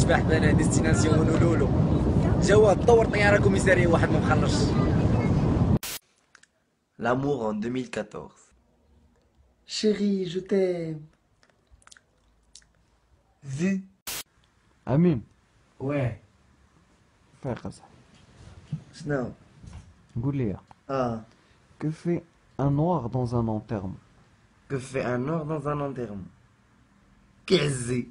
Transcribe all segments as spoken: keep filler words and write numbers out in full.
تفاح بنان ديستيناسيون هونولولو. جواد طور طياره كوميساريه واحد ما مخلصش. L'amour en deux mille quatorze. Chérie, je t'aime. Vu. Amine. Ouais. Frère Hassan. شنو؟ قول لي اه que fait un noir dans un enterrement? Que fait un noir dans un enterrement? كيعزي.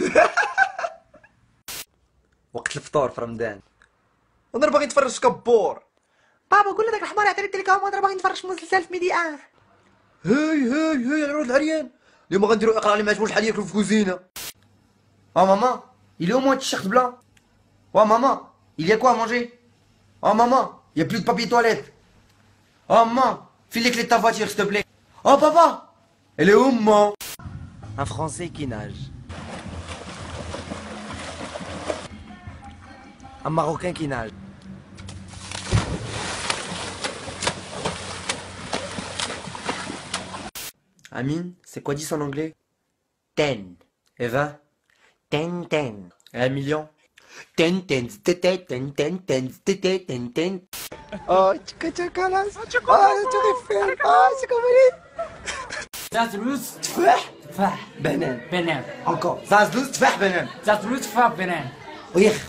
وقت الفطور في رمضان. وانا باغي نتفرج كبور. بابا قول لك الحمار يعطيني التليكوم وانا باغي نتفرج مسلسل في ميدي ان. هاي هاي هاي العروض العريان. اليوم غنديرو اقرا اللي ما عجبوش شحال ياكلوا في كوزينه. Oh maman, il est où mon t-shirt blanc? Oh maman, il y a quoi à manger? Oh maman, il y a plus de papier toilette. Oh maman, file les clés de ta voiture s'il te plaît. Oh papa, elle est où maman? Un Français qui nage. Un Marocain qui nage. Amine, c'est quoi dix en anglais? Ten. Et vingt? Ten ten. Et un million? Ten ten ten ten ten ten ten ten ten. Oh, tchika tchika là. Oh, tu réfères. Oh, c'est comme elle est. زازلوز تفاح تفاح بنان. بنان Encore. زازلوز تفاح بنان. زازلوز تفاح بنان ويخ.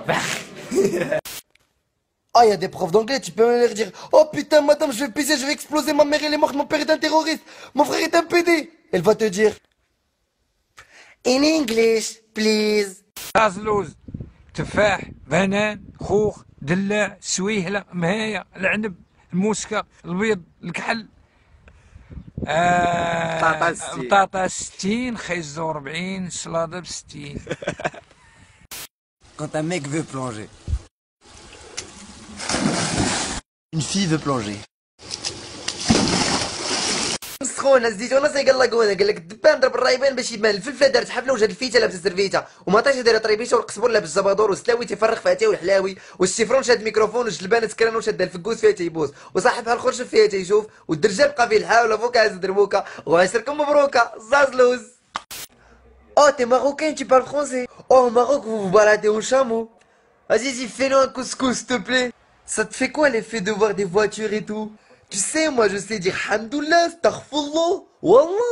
Ah, il y a des profs d'anglais, tu peux même leur dire: oh putain, madame, je vais pisser, je vais exploser, ma mère elle est morte, mon père est un terroriste, mon frère est un P D. Elle va te dire: in English, please. زازلوز تفاح بنان خوخ دلاع سويهله مهايه العنب الموسكه البيض الكحل بطاطا ستين. بطاطا ستين خيزو ربعين سلاده بستين. Quand un mec veut plonger. Une fille veut plonger. سخونه زيتونه سيقلقونا قال لك الدبان ضرب الرايبان باش يبان الفلفله دارت حفله وجات الفيته لابسه السرفيته ومطيشه دايره طريبيشه والقزبر لابس الزبادور والسلاوي تيفرخ فيها والحلاوي والشيفرون شاد الميكروفون والجلبانه تكران وشاد الفكوس فيها تيبوس وصاحبها الخرشف فيها تيشوف والدرجه بقى فيه الحاول فوكا هاز دربوكا وعشركم مبروكه زازلوز. Oh t'es marocain, tu parles français. Oh au Maroc vous vous baladez au chameau. Vas-y vas-y fais-nous un couscous s'il te plaît. Ça te fait quoi l'effet de voir des voitures et tout? Tu sais, moi je sais dire Hamdoullah, Astaghfirullah, Wallah.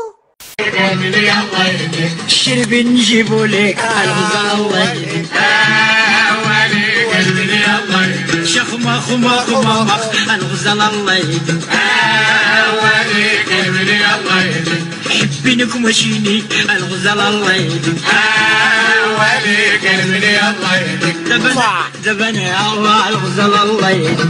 الشربي نجيبو لك الغزال الله يهديك شخ مخ مخ مخ الغزال الله يهديك حبينك ومشيني الغزال الله يهديك دبنا دبنا يا الله الغزال الله يهديك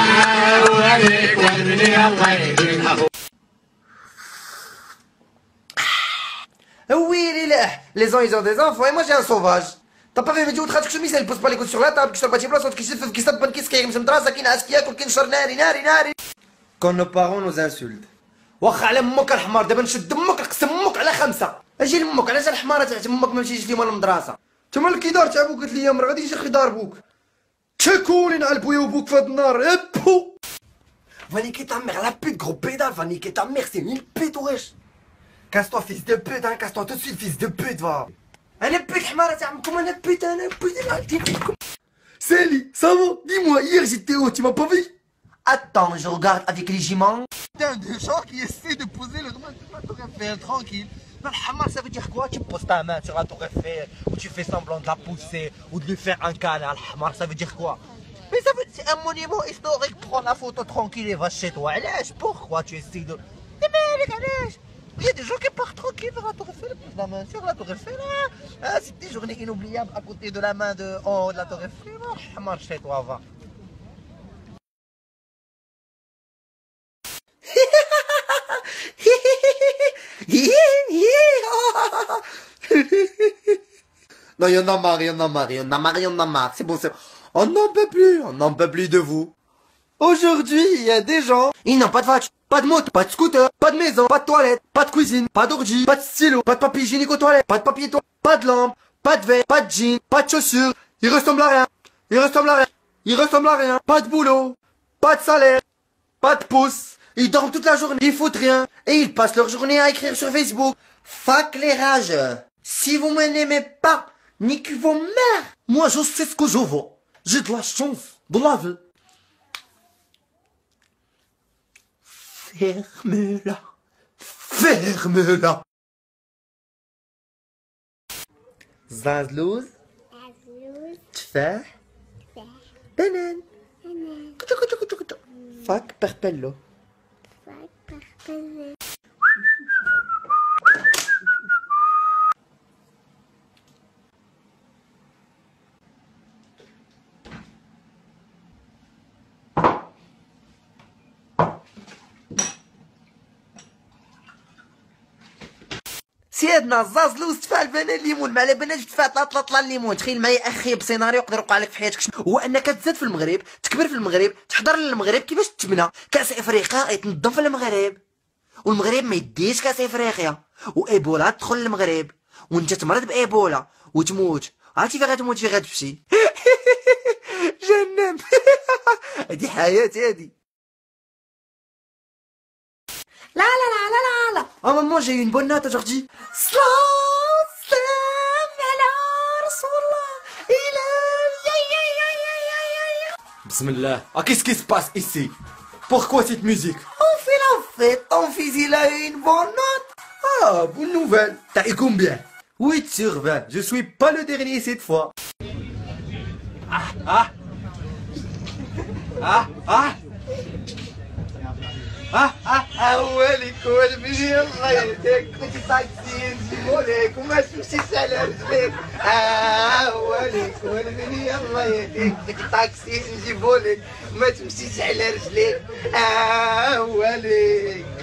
Oui, les gens ils ont des enfants et moi j'ai un sauvage. T'as pas vu mes vidéos de chemise, elle pose pas les coudes sur la table, qui se bâtit place, qui se fait qui se banque, qui se caille, مدرسة كي ناس كياكل كي نشر ناري ناري ناري. Quand nos parents nous insultent. واخا على امك الحمار دابا نشد امك نقسم امك على خمسة. اجي لامك علاش الحمارة تاع امك ما مشيتش اليوم للمدرسة. تما الكيدار تاع بوك قالت لي مرا غادي يجي يدار بوك. تشكولين على بويا وبوك في هاد النار ابو. Va niquer ta mère, la pute, gros pédale, va niquer ta mère, c'est une pute, wesh. Casse-toi, fils de pute, hein, casse-toi tout de suite, fils de pute, va. أنا pute, حمارة تعملكم أنا pute, أنا pute, Célie, ça va? Dis-moi, hier j'étais où, tu m'as pas vu? Attends, je regarde avec les juments. Putain de gens qui essaient de poser le droit sur la tour Eiffel, tranquille. Non, le hamar, ça veut dire quoi? Tu poses ta main sur la tour Eiffel, ou tu fais semblant de la pousser, ou de lui faire un câlin. Le hamar, ça veut dire quoi? Mais ça veut dire c'est un monument historique, prends la photo tranquille et va chez toi. Allez, pourquoi tu essayes de... Il y a des gens qui partent tranquille vers la tour Eiffel, posent la main sur la tour Eiffel. Ah, ah, c'est des journées inoubliables à côté de la main de en haut de la tour Eiffel. Ah, marche chez toi, va. Non, il y en a marre, il y en a marre, il y en a marre, il y en a marre. C'est bon, c'est bon. On n'en peut plus, on n'en peut plus de vous. Aujourd'hui, il y a des gens, ils n'ont pas de voiture, pas de moto, pas de scooter, pas de maison, pas de toilette, pas de cuisine, pas d'orgie, pas de stylo, pas de papier hygiénique aux toilettes, pas de papier toilette, pas de lampe, pas de verre, pas de jean, pas de chaussures. Ils ressemblent à rien. Ils ressemblent à rien. Ils ressemblent à rien. Pas de boulot, pas de salaire, pas de pouce. Ils dorment toute la journée, ils foutent rien. Et ils passent leur journée à écrire sur Facebook. Fuck les rageux. Si vous me n'aimez pas, Nique vos mères. Moi, je sais ce que je vaux. J'ai de la chance de la vie. Ferme-la. Ferme-la. زازلوز تفاح بنان كتو كتو كتو كتو فاك بيربيلو سيدنا الزازلوز تفاح البنان الليمون مع لبنات تفاح طلا طلا الليمون. تخيل معايا اخيب سيناريو يقدر يوقع لك في حياتك، هو انك تزاد في المغرب، تكبر في المغرب، تحضر للمغرب كيفاش تبنى كاس افريقيا يتنظم في المغرب، والمغرب ما يديش كاس افريقيا، وايبولا تدخل للمغرب وانت تمرض بايبولا وتموت. عرفتي فين غتموت فين غتمشي؟ جهنم. هادي حياتي هادي. لا لا لا لا لا لا. Oh maman, j'ai eu une bonne note aujourd'hui. Bismillah. Ah, qu'est-ce qui se passe ici? Pourquoi cette musique? On fait la fête, ton fils il a eu une bonne note. Ah, bonne nouvelle. T'as eu combien? huit sur vingt, je suis pas le dernier cette fois. Ah, ah. Ah, ah. اه اه اولك والبني الله يهديك كنت طاكسي نجيبولك وما تمشيش على رجليك. اولك والبني الله يهديك كنت طاكسي نجيبولك وما تمشيش على رجليك. اولك